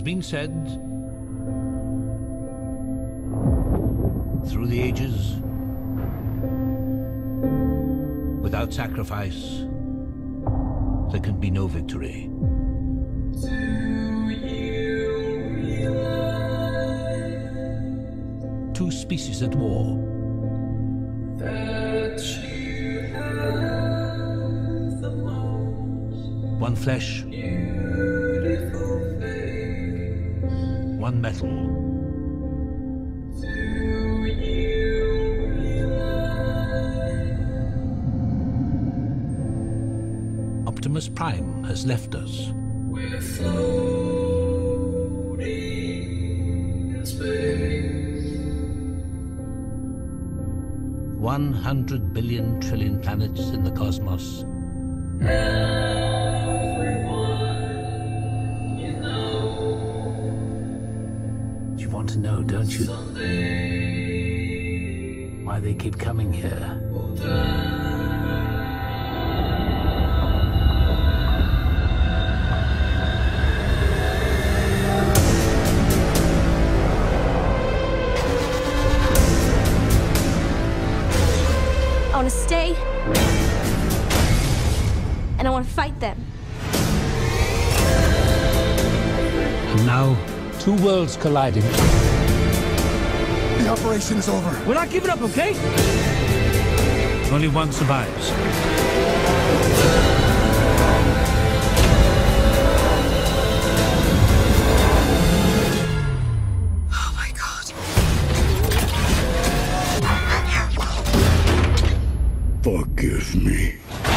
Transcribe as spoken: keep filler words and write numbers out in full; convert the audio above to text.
has been said through the ages, without sacrifice, there can be no victory. Two species at war. That you have the most One flesh, beautiful face. one metal. Do you realize Optimus Prime has left us. we're floating in space? One hundred billion trillion planets in the cosmos. Everyone you know You want to know, don't you, someday why they keep coming here? will die. I want to stay, and I want to fight them. And now, two worlds colliding. The operation is over. We're not giving up, okay? Only one survives. Oh my God. Forgive me.